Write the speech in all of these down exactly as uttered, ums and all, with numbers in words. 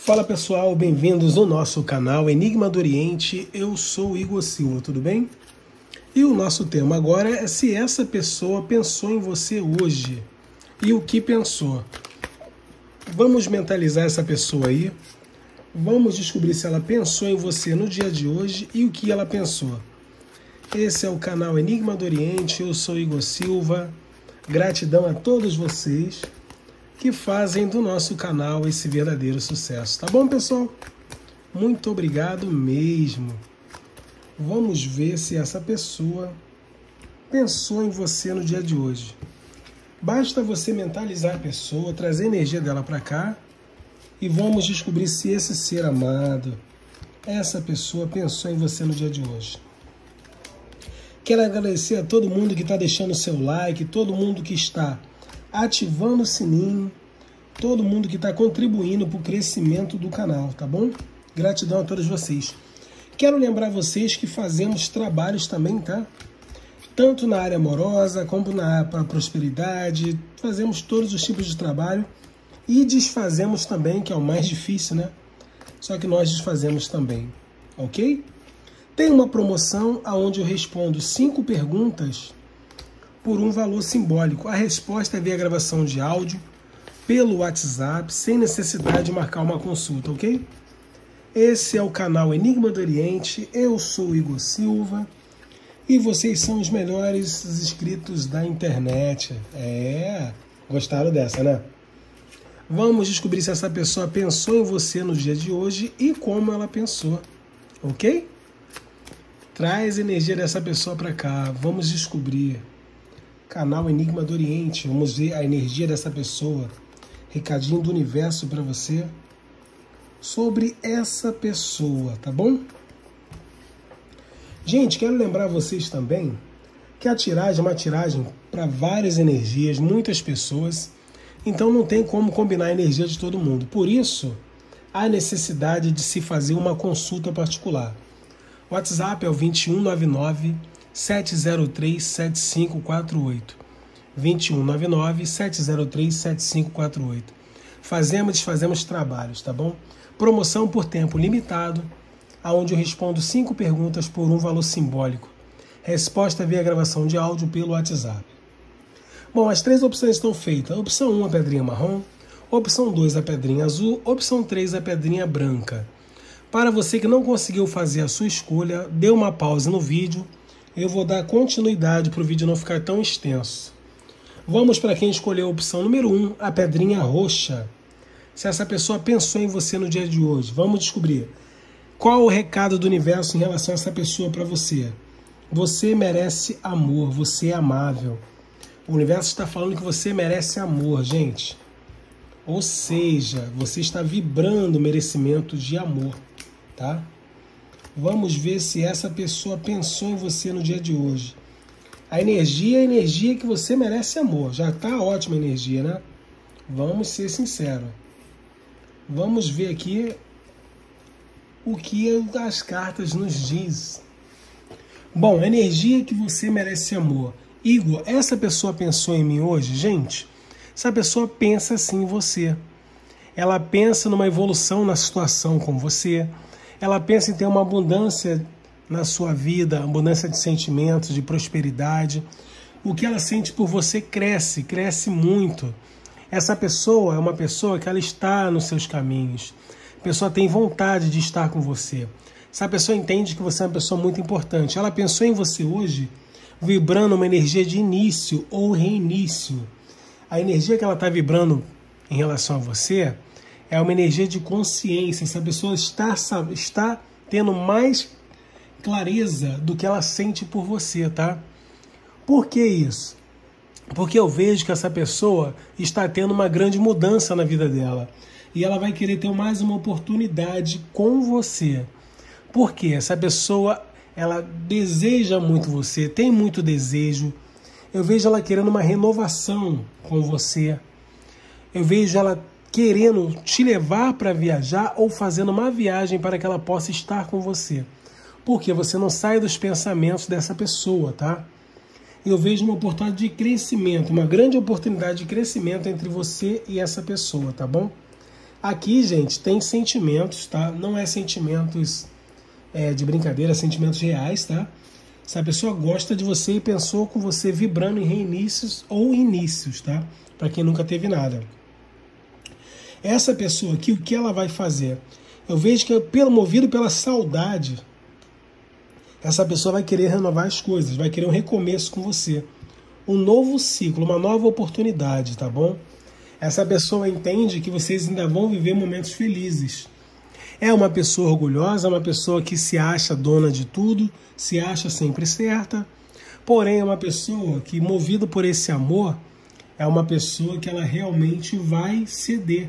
Fala pessoal, bem-vindos ao nosso canal Enigma do Oriente. Eu sou o Igor Silva, tudo bem? E o nosso tema agora é se essa pessoa pensou em você hoje e o que pensou. Vamos mentalizar essa pessoa aí, vamos descobrir se ela pensou em você no dia de hoje e o que ela pensou. Esse é o canal Enigma do Oriente, eu sou Igor Silva. Gratidão a todos vocês que fazem do nosso canal esse verdadeiro sucesso. Tá bom, pessoal? Muito obrigado mesmo. Vamos ver se essa pessoa pensou em você no dia de hoje. Basta você mentalizar a pessoa, trazer a energia dela para cá e vamos descobrir se esse ser amado, essa pessoa pensou em você no dia de hoje. Quero agradecer a todo mundo que está deixando o seu like, todo mundo que está ativando o sininho, todo mundo que está contribuindo para o crescimento do canal, tá bom? Gratidão a todos vocês. Quero lembrar vocês que fazemos trabalhos também, tá? Tanto na área amorosa, como na para prosperidade, fazemos todos os tipos de trabalho e desfazemos também, que é o mais difícil, né? Só que nós desfazemos também, ok? Tem uma promoção onde eu respondo cinco perguntas por um valor simbólico. A resposta é via gravação de áudio, pelo WhatsApp, sem necessidade de marcar uma consulta, ok? Esse é o canal Enigma do Oriente, eu sou o Igor Silva e vocês são os melhores inscritos da internet. É, gostaram dessa, né? Vamos descobrir se essa pessoa pensou em você no dia de hoje e como ela pensou, ok? Traz a energia dessa pessoa para cá, vamos descobrir. Canal Enigma do Oriente, vamos ver a energia dessa pessoa, recadinho do universo para você sobre essa pessoa, tá bom? Gente, quero lembrar vocês também que a tiragem é uma tiragem para várias energias, muitas pessoas, então não tem como combinar a energia de todo mundo. Por isso, há necessidade de se fazer uma consulta particular. O WhatsApp é o dois um nove nove, sete zero três, sete cinco quatro oito. dois um nove nove, sete zero três, sete cinco quatro oito. Fazemos e desfazemos trabalhos, tá bom? Promoção por tempo limitado, onde eu respondo cinco perguntas por um valor simbólico. Resposta via gravação de áudio pelo WhatsApp. Bom, as três opções estão feitas. Opção um, a pedrinha marrom. Opção dois, a pedrinha azul. Opção três, a pedrinha branca. Para você que não conseguiu fazer a sua escolha, dê uma pausa no vídeo. Eu vou dar continuidade para o vídeo não ficar tão extenso. Vamos para quem escolheu a opção número um, a pedrinha roxa. Se essa pessoa pensou em você no dia de hoje, vamos descobrir. Qual o recado do universo em relação a essa pessoa para você? Você merece amor, você é amável. O universo está falando que você merece amor, gente. Ou seja, você está vibrando merecimento de amor, tá? Vamos ver se essa pessoa pensou em você no dia de hoje. A energia é a energia que você merece amor. Já está ótima a energia, né? Vamos ser sinceros. Vamos ver aqui o que as cartas nos diz. Bom, a energia que você merece amor. Igor, essa pessoa pensou em mim hoje? Gente, essa pessoa pensa sim em você. Ela pensa numa evolução na situação com você. Ela pensa em ter uma abundância na sua vida, abundância de sentimentos, de prosperidade. O que ela sente por você cresce, cresce muito. Essa pessoa é uma pessoa que ela está nos seus caminhos. A pessoa tem vontade de estar com você. Essa pessoa entende que você é uma pessoa muito importante. Ela pensou em você hoje, vibrando uma energia de início ou reinício. A energia que ela está vibrando em relação a você é uma energia de consciência. Essa pessoa está, está tendo mais clareza do que ela sente por você, tá? Por que isso? Porque eu vejo que essa pessoa está tendo uma grande mudança na vida dela. E ela vai querer ter mais uma oportunidade com você. Por quê? Essa pessoa, ela deseja muito você, tem muito desejo. Eu vejo ela querendo uma renovação com você. Eu vejo ela querendo te levar para viajar ou fazendo uma viagem para que ela possa estar com você. Porque você não sai dos pensamentos dessa pessoa, tá? Eu vejo uma oportunidade de crescimento, uma grande oportunidade de crescimento entre você e essa pessoa, tá bom? Aqui, gente, tem sentimentos, tá? Não é sentimentos é, de brincadeira, é sentimentos reais, tá? Se a pessoa gosta de você e pensou com você vibrando em reinícios ou inícios, tá? Para quem nunca teve nada. Essa pessoa aqui, o que ela vai fazer? Eu vejo que, pelo movido pela saudade, essa pessoa vai querer renovar as coisas, vai querer um recomeço com você. Um novo ciclo, uma nova oportunidade, tá bom? Essa pessoa entende que vocês ainda vão viver momentos felizes. É uma pessoa orgulhosa, uma pessoa que se acha dona de tudo, se acha sempre certa. Porém, é uma pessoa que, movida por esse amor, é uma pessoa que ela realmente vai ceder.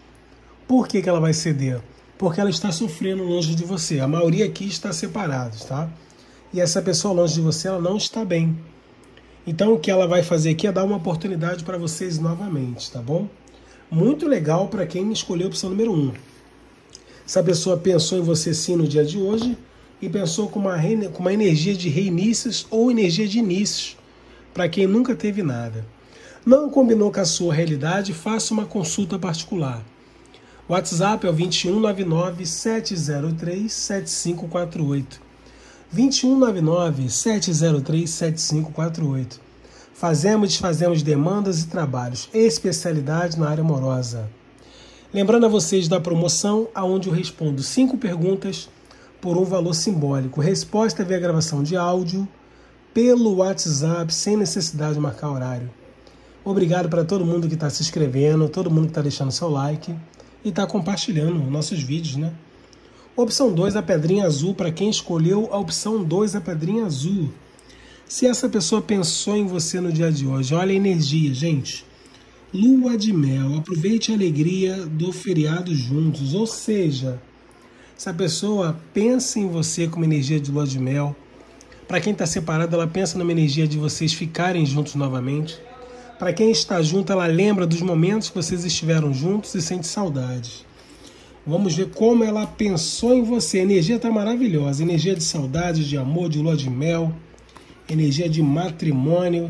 Por que que ela vai ceder? Porque ela está sofrendo longe de você. A maioria aqui está separada, tá? E essa pessoa longe de você, ela não está bem. Então, o que ela vai fazer aqui é dar uma oportunidade para vocês novamente, tá bom? Muito legal para quem escolheu a opção número um. Essa pessoa pensou em você sim no dia de hoje e pensou com uma, com uma energia de reinícios ou energia de inícios, para quem nunca teve nada. Não combinou com a sua realidade, faça uma consulta particular. O WhatsApp é o vinte e um, noventa e nove, sete zero três, sete cinco quatro oito. vinte e um, noventa e nove, sete zero três, sete cinco quatro oito. Fazemos e desfazemos demandas e trabalhos, especialidade na área amorosa. Lembrando a vocês da promoção, onde eu respondo cinco perguntas por um valor simbólico. Resposta via gravação de áudio, pelo WhatsApp, sem necessidade de marcar horário. Obrigado para todo mundo que está se inscrevendo, todo mundo que está deixando seu like e está compartilhando nossos vídeos, né? Opção dois, a pedrinha azul, para quem escolheu a opção dois, a pedrinha azul. Se essa pessoa pensou em você no dia de hoje, olha a energia, gente. Lua de mel, aproveite a alegria do feriado juntos. Ou seja, essa pessoa pensa em você com uma energia de lua de mel. Para quem está separado, ela pensa numa energia de vocês ficarem juntos novamente. Para quem está junto, ela lembra dos momentos que vocês estiveram juntos e sente saudades. Vamos ver como ela pensou em você. A energia está maravilhosa. Energia de saudade, de amor, de lua de mel. Energia de matrimônio.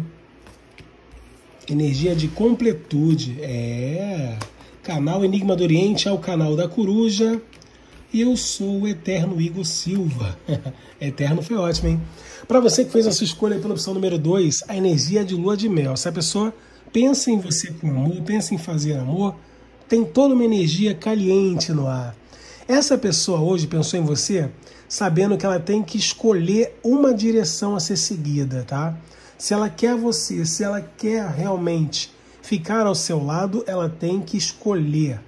Energia de completude. É. Canal Enigma do Oriente é o canal da Coruja. E eu sou o Eterno Igor Silva. Eterno foi ótimo, hein? Para você que fez a sua escolha pela opção número dois, a energia de lua de mel. Se a pessoa pensa em você com amor, pensa em fazer amor, tem toda uma energia caliente no ar. Essa pessoa hoje pensou em você sabendo que ela tem que escolher uma direção a ser seguida, tá? Se ela quer você, se ela quer realmente ficar ao seu lado, ela tem que escolher.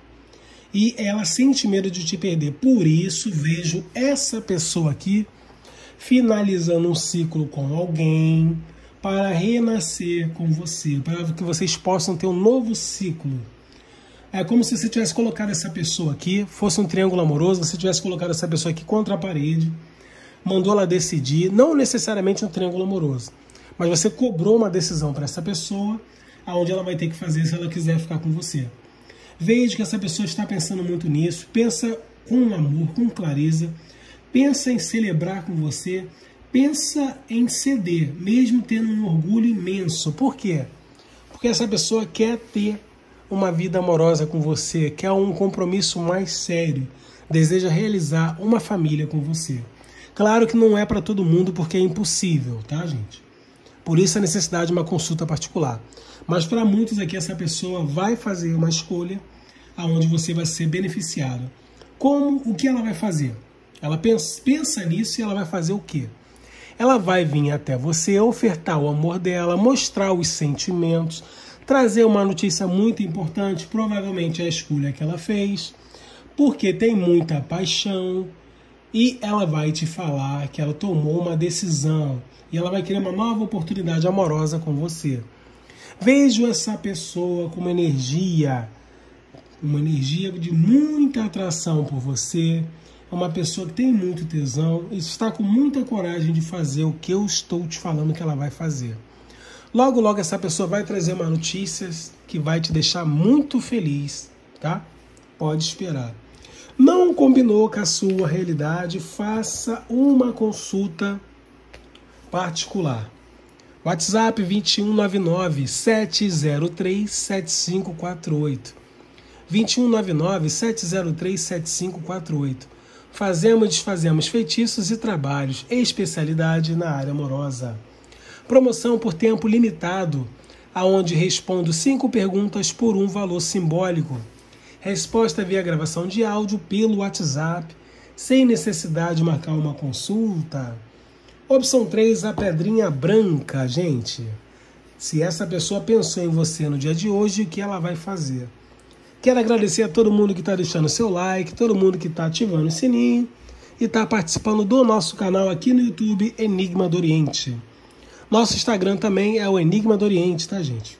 E ela sente medo de te perder. Por isso, vejo essa pessoa aqui finalizando um ciclo com alguém para renascer com você, para que vocês possam ter um novo ciclo. É como se você tivesse colocado essa pessoa aqui, fosse um triângulo amoroso, você tivesse colocado essa pessoa aqui contra a parede, mandou ela decidir, não necessariamente um triângulo amoroso, mas você cobrou uma decisão para essa pessoa, aonde ela vai ter que fazer se ela quiser ficar com você. Veja que essa pessoa está pensando muito nisso, pensa com amor, com clareza, pensa em celebrar com você, pensa em ceder, mesmo tendo um orgulho imenso. Por quê? Porque essa pessoa quer ter uma vida amorosa com você, quer um compromisso mais sério, deseja realizar uma família com você. Claro que não é para todo mundo, porque é impossível, tá, gente? Por isso a necessidade de uma consulta particular. Mas para muitos aqui, essa pessoa vai fazer uma escolha onde você vai ser beneficiado. Como? O que ela vai fazer? Ela pensa, pensa nisso e ela vai fazer o quê? Ela vai vir até você, ofertar o amor dela, mostrar os sentimentos, trazer uma notícia muito importante, provavelmente a escolha que ela fez, porque tem muita paixão, e ela vai te falar que ela tomou uma decisão, e ela vai querer uma nova oportunidade amorosa com você. Vejo essa pessoa com uma energia, uma energia de muita atração por você, é uma pessoa que tem muito tesão e está com muita coragem de fazer o que eu estou te falando que ela vai fazer. Logo, logo essa pessoa vai trazer uma notícia que vai te deixar muito feliz, tá? Pode esperar. Não combinou com a sua realidade, faça uma consulta particular. WhatsApp vinte e um, noventa e nove, sete zero três, sete cinco quatro oito. dois um nove nove, sete zero três, sete cinco quatro oito. Fazemos e desfazemos feitiços e trabalhos, especialidade na área amorosa. Promoção por tempo limitado, aonde respondo cinco perguntas por um valor simbólico. Resposta via gravação de áudio pelo WhatsApp, sem necessidade de marcar uma consulta. Opção três, a pedrinha branca, gente. Se essa pessoa pensou em você no dia de hoje, o que ela vai fazer? Quero agradecer a todo mundo que está deixando seu like, todo mundo que está ativando o sininho e está participando do nosso canal aqui no YouTube, Enigma do Oriente. Nosso Instagram também é o Enigma do Oriente, tá, gente?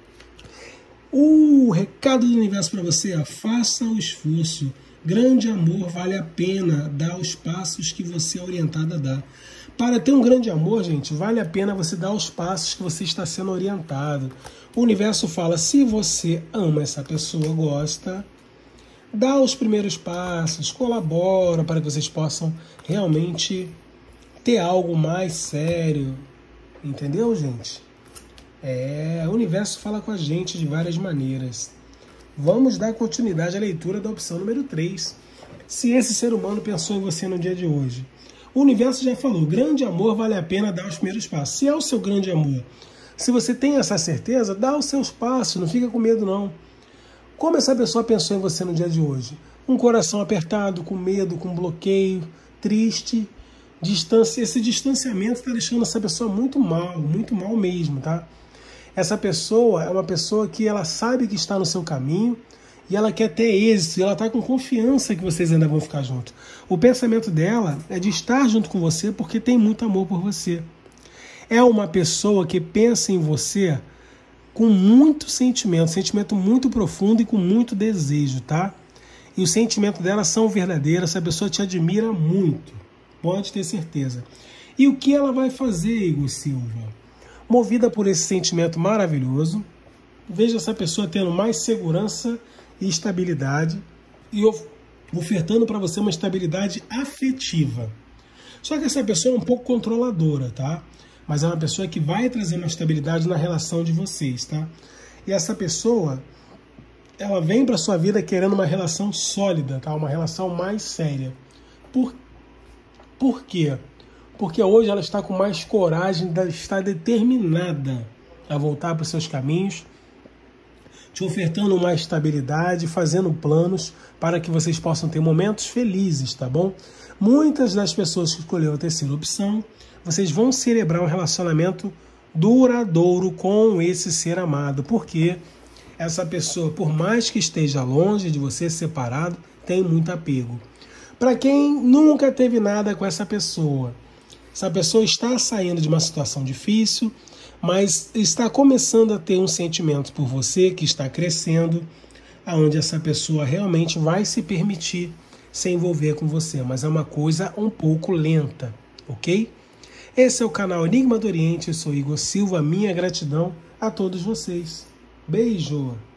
O recado do universo para você é: faça o esforço. Grande amor vale a pena dar os passos que você é orientado a dar. Para ter um grande amor, gente, vale a pena você dar os passos que você está sendo orientado. O universo fala: se você ama essa pessoa, gosta, dá os primeiros passos, colabora para que vocês possam realmente ter algo mais sério. Entendeu, gente? É, o universo fala com a gente de várias maneiras. Vamos dar continuidade à leitura da opção número três. Se esse ser humano pensou em você no dia de hoje. O universo já falou: grande amor vale a pena dar os primeiros passos. Se é o seu grande amor, se você tem essa certeza, dá os seus passos, não fica com medo não. Como essa pessoa pensou em você no dia de hoje? Um coração apertado, com medo, com bloqueio, triste, distância. Esse distanciamento está deixando essa pessoa muito mal, muito mal mesmo, tá? Essa pessoa é uma pessoa que ela sabe que está no seu caminho e ela quer ter êxito, e ela está com confiança que vocês ainda vão ficar juntos. O pensamento dela é de estar junto com você porque tem muito amor por você. É uma pessoa que pensa em você com muito sentimento, sentimento muito profundo e com muito desejo, tá? E os sentimentos dela são verdadeiros, essa pessoa te admira muito, pode ter certeza. E o que ela vai fazer, Igor Silva? Movida por esse sentimento maravilhoso, veja essa pessoa tendo mais segurança e estabilidade e ofertando para você uma estabilidade afetiva. Só que essa pessoa é um pouco controladora, tá? Mas é uma pessoa que vai trazer uma estabilidade na relação de vocês, tá? E essa pessoa, ela vem para sua vida querendo uma relação sólida, tá? Uma relação mais séria. Por, por quê? Porque hoje ela está com mais coragem, está determinada a voltar para os seus caminhos, te ofertando mais estabilidade, fazendo planos para que vocês possam ter momentos felizes, tá bom? Muitas das pessoas que escolheram a terceira opção, vocês vão celebrar um relacionamento duradouro com esse ser amado, porque essa pessoa, por mais que esteja longe de você, separado, tem muito apego. Para quem nunca teve nada com essa pessoa, essa pessoa está saindo de uma situação difícil, mas está começando a ter um sentimento por você que está crescendo, aonde essa pessoa realmente vai se permitir se envolver com você, mas é uma coisa um pouco lenta, ok? Esse é o canal Enigma do Oriente, eu sou Igor Silva, minha gratidão a todos vocês. Beijo!